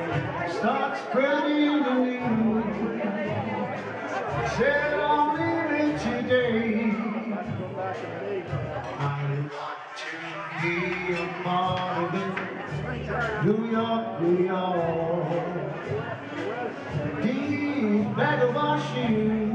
Start spreading the news. Said I'm leaving today. I want to be a part of it. New York, New York. These vagabond shoes